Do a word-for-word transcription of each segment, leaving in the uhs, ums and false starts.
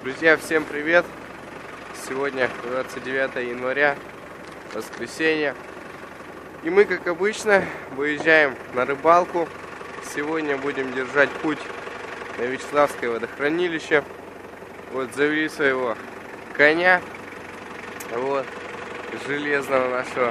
Друзья, всем привет! Сегодня двадцать девятое января, воскресенье. И мы, как обычно, выезжаем на рыбалку. Сегодня будем держать путь на Вячеславское водохранилище. Вот, завели своего коня, вот, железного нашего.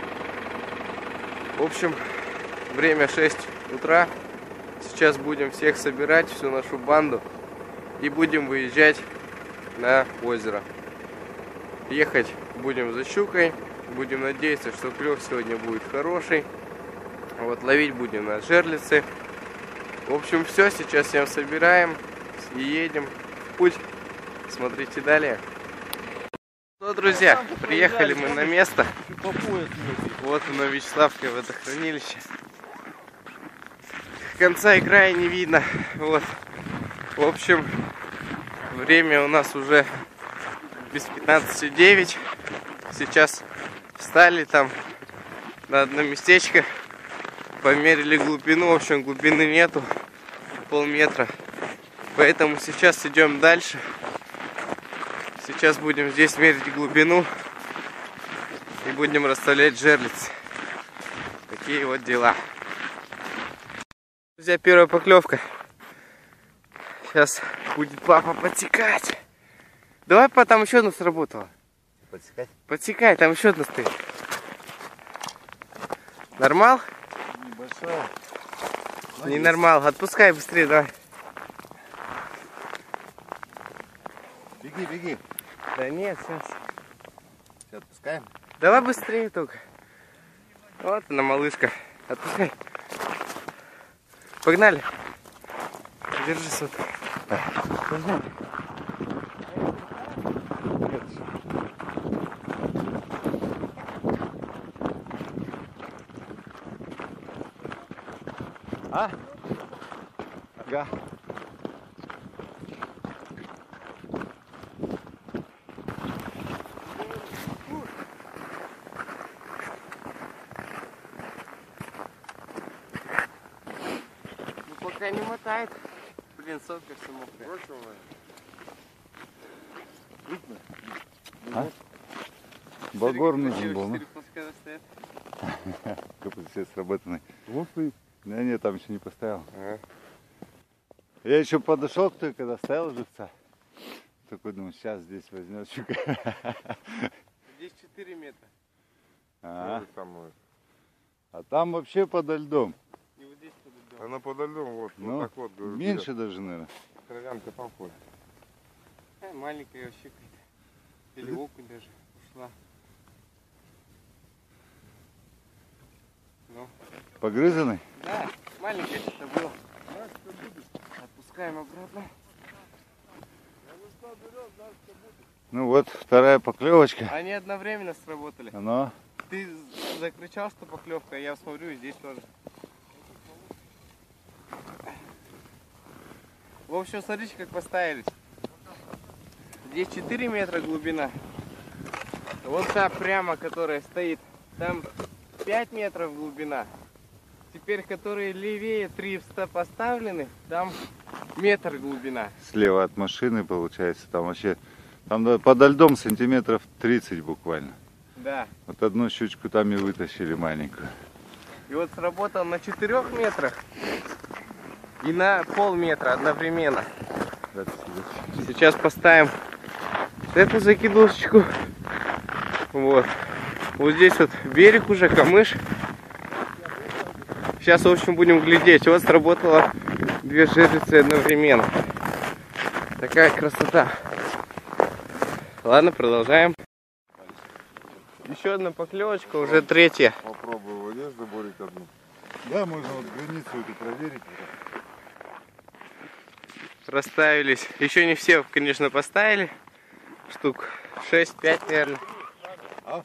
В общем, время шесть утра. Сейчас будем всех собирать, всю нашу банду, и будем выезжать на озеро. Ехать будем за щукой. Будем надеяться, что клев сегодня будет хороший. Вот, ловить будем на жерлицы. В общем, все, сейчас всем собираем и едем в путь. Смотрите далее. Ну, друзья, приехали мы на место. Вот оно, Вячеславское водохранилище. Конца и края не видно. Вот. В общем, время у нас уже без пятнадцати девять. Сейчас встали там на одно местечко, померили глубину. В общем, глубины нету, полметра. Поэтому сейчас идем дальше. Сейчас будем здесь мерить глубину и будем расставлять жерлицы. Такие вот дела. Друзья, первая поклевка. Сейчас будет папа подсекать. Давай, папа, там еще одна сработала. Подсекать? Подсекай, там еще одна стоит. Нормал? Небольшая. Не нормал. Отпускай быстрее, давай. Беги, беги. Да нет, сейчас. Все, отпускаем. Давай быстрее только. Вот она, малышка. Отпускай. Погнали. Держи сотку. Погнали. А? Ага. Ну пока не мотает. Блин, сотка все мокрая. А? Багор нужен был, ну? Все сработаны. Да нет, там еще не поставил. Ага. Я еще подошел к той, когда стоял живца. Такой думаю, сейчас здесь возьмет щука. Здесь четыре метра. А, а там вообще подо льдом. И вот здесь под льдом. Она подо льдом, вот, Ну, вот так вот. Говорю, меньше даже, наверное. кровянка там ходит. А, маленькая вообще какая-то. Или окунь даже ушла. Ну. Погрызанный? Да, маленькая что-то было. Отпускаем обратно. Ну вот, вторая поклевочка. Они одновременно сработали. Оно. Ты закричал, что поклевка, я смотрю, и здесь тоже. В общем, смотрите, как поставились. Здесь четыре метра глубина. Вот та прямо, которая стоит, там пять метров глубина. Теперь, которые левее три поставлены, там метр глубина. Слева от машины получается, там вообще, там подо льдом сантиметров тридцать буквально. Да. Вот одну щучку там и вытащили маленькую. И вот сработал на четырех метрах и на полметра одновременно. Сейчас поставим эту закидушечку. Вот. Вот здесь вот берег уже, камыш. Сейчас, в общем, будем глядеть. Вот сработало две жерлицы одновременно. Такая красота. Ладно, продолжаем. Еще одна поклевочка, уже третья. Попробую в одежду заборить одну. Да, можно вот границу эту проверить. Расставились. Еще не все, конечно, поставили. Штук шесть-пять, наверное. А?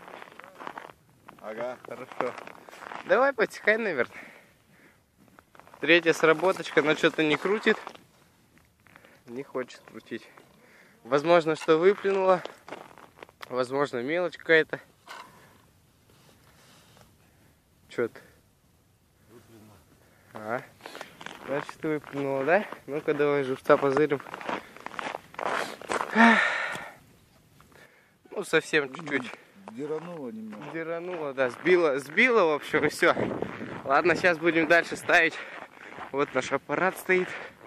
Ага. Хорошо. Давай подсекай, наверное. Третья сработочка, но что-то не крутит. Не хочет крутить. Возможно, что выплюнула. Возможно, мелочь какая-то. Что-то. А, значит, выплюнула, да? Ну-ка, давай живца позырим. Ну, совсем чуть-чуть. Дирануло немного. Дирануло, да, сбило, сбило, в общем, и все. Ладно, сейчас будем дальше ставить. Вот наш аппарат стоит.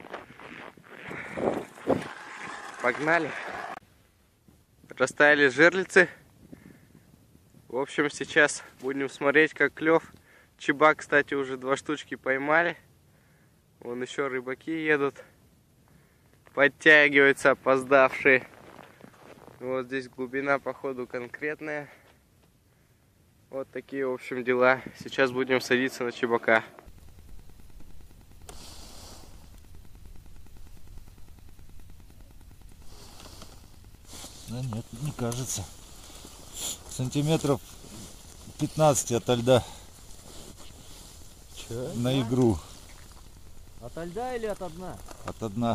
Погнали. Расставили жерлицы. В общем, сейчас будем смотреть, как клев. Чебак, кстати, уже два штучки поймали. Вон еще рыбаки едут. Подтягиваются опоздавшие. Вот здесь глубина, походу, конкретная. Вот такие, в общем, дела. Сейчас будем садиться на чебака. Да нет, не кажется. Сантиметров пятнадцать ото льда. Че? На игру. Ото льда или от дна? От дна.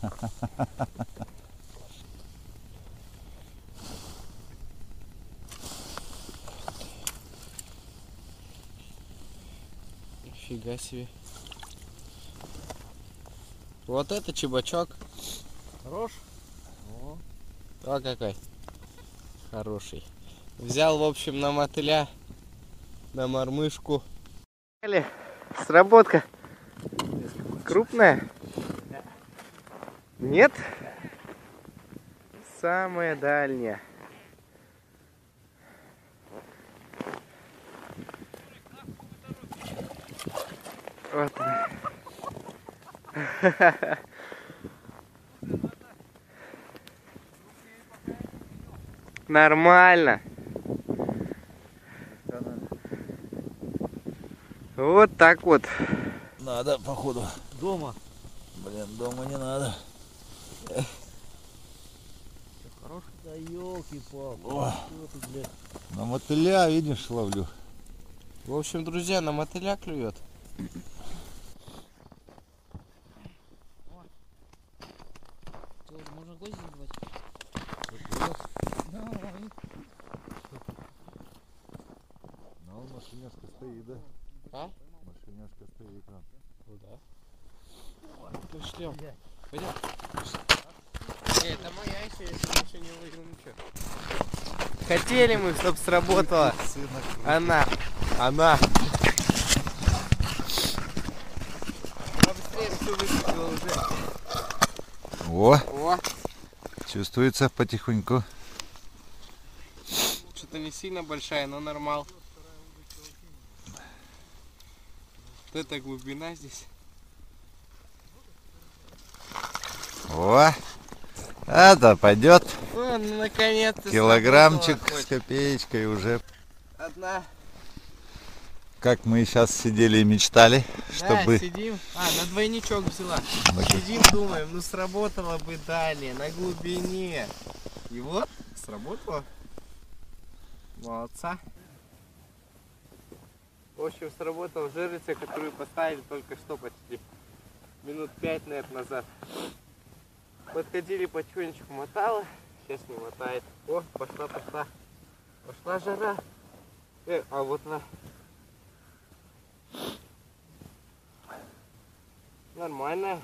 Нифига себе. Вот это чебачок. Хорош? О. А какой хороший. Взял, в общем, на мотыля, на мормышку. Сработка. Крупная? Нет? Самая дальняя. Вот. Нормально. Вот так вот. Надо, походу. Дома. Блин, дома не надо. Хорош, да елки-палки. О. Что тут, блядь? На мотыля, видишь, ловлю. В общем, друзья, на мотыля клюет. Что, можно гвозди забивать? Ну, машинешка стоит, да? А? Машинешка стоит. Ну да. Пошлем. Пойдем. Э, это моя еще, если ничего не выиграл, ничего. Хотели мы, чтобы сработала. Она. Она. Она быстрее все выкатила уже. О, О, чувствуется потихоньку. что-то не сильно большая, но нормал. Вот эта глубина здесь. О, это пойдет. О, ну наконец-то. Килограммчик сработала с хоть. копеечкой уже. Одна. Как мы сейчас сидели и мечтали, Да, чтобы... сидим. А, на двойничок взяла. Сидим, думаем, ну сработало бы далее, на глубине. И вот, сработало. Молодца. В общем, сработал жерлица, которую поставили только что почти. Минут пять, наверное, назад. Подходили потихонечку, мотала. Сейчас не мотает. О, пошла, пошла. Пошла жара. Э, а вот она. Нормально.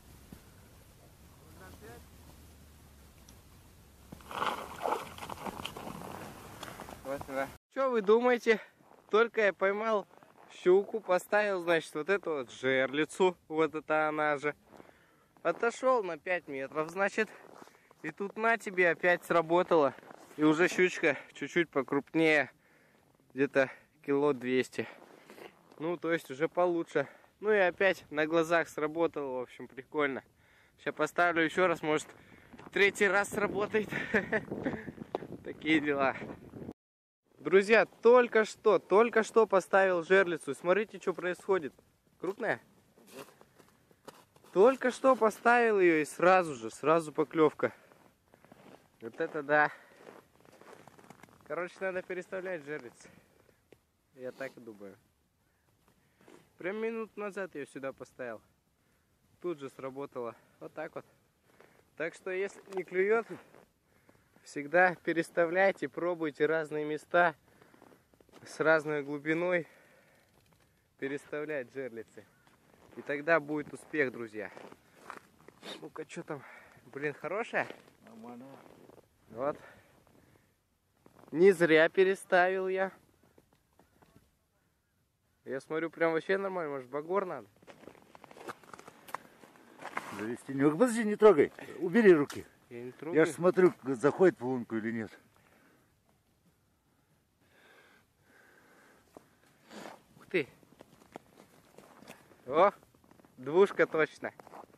Вот она. Что вы думаете? Только я поймал щуку, поставил, значит, вот эту вот жерлицу, вот это она же. Отошел на пять метров, значит, и тут на тебе опять сработало. И уже щучка чуть-чуть покрупнее, где-то кило двести. Ну, то есть уже получше. Ну и опять на глазах сработало, в общем, прикольно. Сейчас поставлю еще раз, может, третий раз сработает. Такие дела. Друзья, только что, только что поставил жерлицу. Смотрите, что происходит. Крупная? Только что поставил ее и сразу же, сразу поклевка. Вот это да. Короче, надо переставлять жерлицы. Я так и думаю. Прям минут назад я сюда поставил. Тут же сработало. Вот так вот. Так что, если не клюет, всегда переставляйте, пробуйте разные места с разной глубиной переставлять жерлицы. И тогда будет успех, друзья. Ну-ка, что там? Блин, хорошая? Нормально. Вот. Не зря переставил я. Я смотрю, прям вообще нормально. Может, багор надо? Завести не. Подожди, не трогай. Убери руки. Я не трогаю. Я же смотрю, заходит в лунку или нет. Ух ты. О, двушка точно.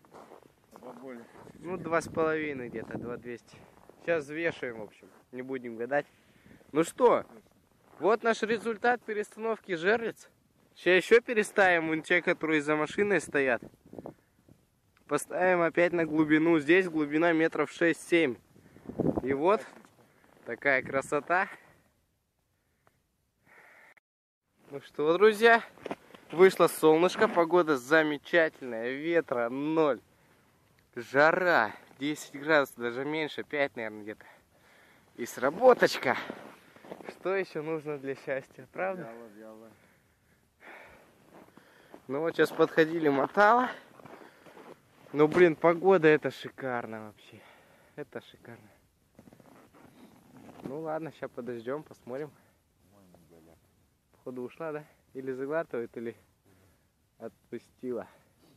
Ну, два с половиной где-то, два двести. Сейчас взвешиваем, в общем. Не будем гадать. Ну что, вот наш результат перестановки жерлиц. Сейчас еще переставим вон те, которые за машиной стоят. Поставим опять на глубину. Здесь глубина метров шесть-семь. И вот такая красота. Ну что, друзья, вышло солнышко, погода замечательная, ветра ноль, жара десять градусов, даже меньше, пять, наверное, где-то. И сработочка. Что еще нужно для счастья, правда? Вяло, вяло. Ну вот сейчас подходили, мотало. Ну блин, погода это шикарно вообще. Это шикарно. Ну ладно, сейчас подождем, посмотрим. Походу ушла, да? Или заглатывает, или отпустила.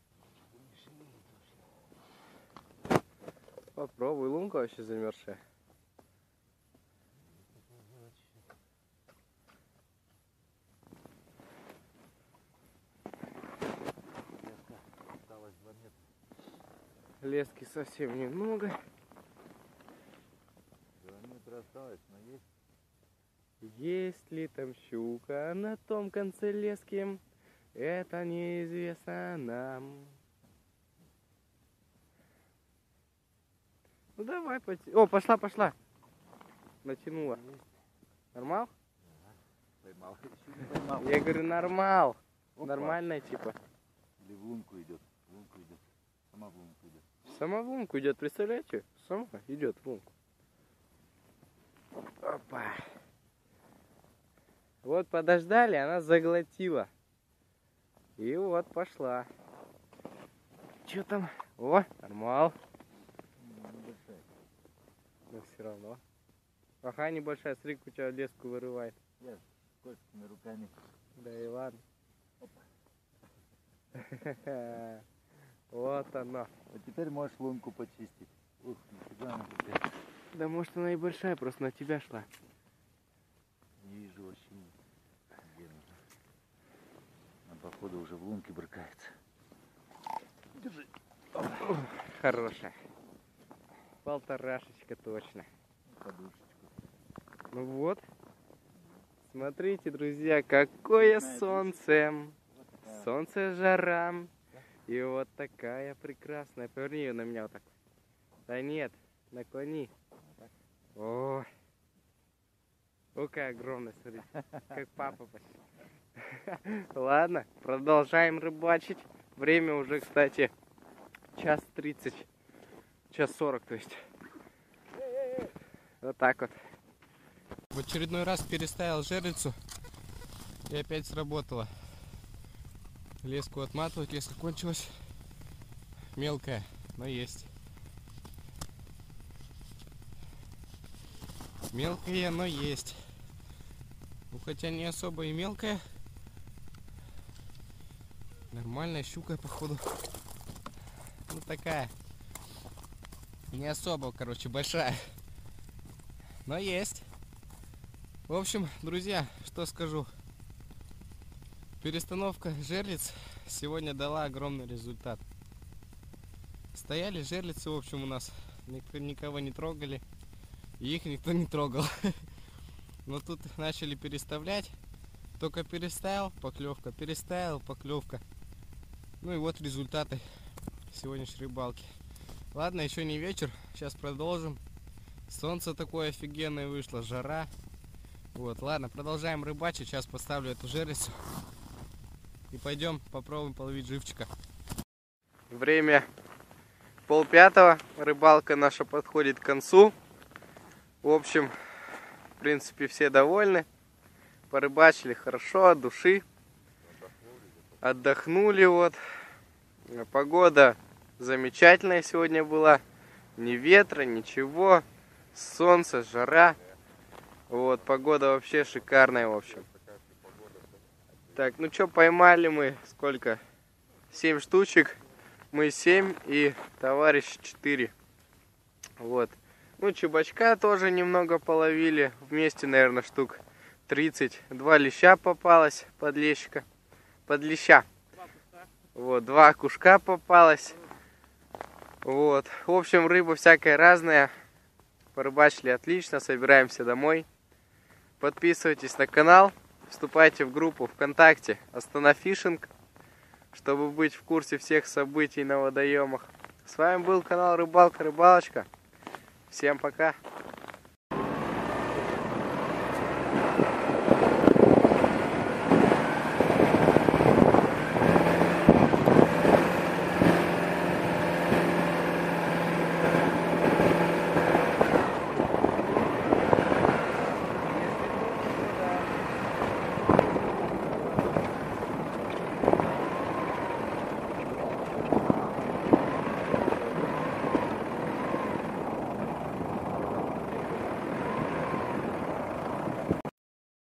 Попробуй, лунка вообще замерзшая. Лески совсем немного. Два метра осталось, но есть. Есть ли там щука на том конце лески? Это неизвестно нам. Ну давай, поти... О, пошла, пошла. Натянула. Нормал? Поймал. Поймал. Я говорю, нормал. Опа. Нормальная типа. Или в лунку идет. В лунку идет. Сама в лунку идет. Сама в лунку идет, представляете? Сама идет в лунку. Опа. Вот подождали, она заглотила. И вот пошла. Че там? О, нормал. Небольшая. Но все равно. Ага, небольшая, смотри, у тебя леску вырывает. Я кольцами руками. Да и ладно. Вот оно. А теперь можешь лунку почистить. Ух, нифига она какая. Да может она и большая, просто на тебя шла. Не вижу вообще. Где она? Она, походу, уже в лунке брыкается. Держи. Хорошая. Полторашечка точно. Подушечку. Ну вот. Смотрите, друзья, какое солнце. Солнце, жара. И вот такая прекрасная. Поверни ее на меня вот так. Да нет, наклони. О, какая огромная, смотри. Как папа почти. Ладно, продолжаем рыбачить. Время уже, кстати, час тридцать. Час сорок, то есть. Вот так вот. В очередной раз переставил жерлицу. И опять сработало. Леску отматывать, леска кончилась. Мелкая, но есть. Мелкая, но есть. Ну, хотя не особо и мелкая. Нормальная щука, походу. Ну, такая. Не особо, короче, большая. Но есть. В общем, друзья, что скажу. Перестановка жерлиц сегодня дала огромный результат. Стояли жерлицы, в общем, у нас. Никто, никого не трогали. И их никто не трогал. Но тут начали переставлять. Только переставил, поклевка. Переставил, поклевка. Ну и вот результаты сегодняшней рыбалки. Ладно, еще не вечер. Сейчас продолжим. Солнце такое офигенное вышло, жара. Вот, ладно, продолжаем рыбачить. Сейчас поставлю эту жерлицу. И пойдем попробуем половить живчика. Время полпятого. Рыбалка наша подходит к концу. В общем, в принципе, все довольны. Порыбачили хорошо, от души. Отдохнули вот. Погода замечательная сегодня была. Ни ветра, ничего. Солнце, жара. Вот, погода вообще шикарная, в общем. Так, ну что, поймали мы сколько? семь штучек. Мы семь и товарищ четыре. Вот. Ну, чебачка тоже немного половили. Вместе, наверное, штук тридцать. Два леща попалось, подлещика. Подлеща. Вот, два кушка попалось. Вот. В общем, рыба всякая разная. Порыбачили отлично, собираемся домой. Подписывайтесь на канал. Вступайте в группу ВКонтакте Астана Фишинг, чтобы быть в курсе всех событий на водоемах. С вами был канал Рыбалка Рыбалочка. Всем пока!